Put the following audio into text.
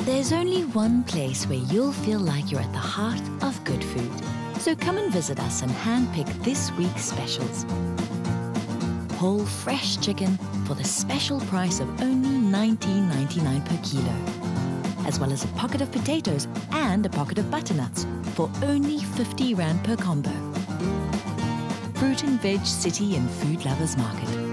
There's only one place where you'll feel like you're at the heart of good food. So come and visit us and handpick this week's specials. Whole fresh chicken for the special price of only $19.99 per kilo, as well as a pocket of potatoes and a pocket of butternuts for only 50 Rand per combo. Fruit and Veg City and Food Lovers Market.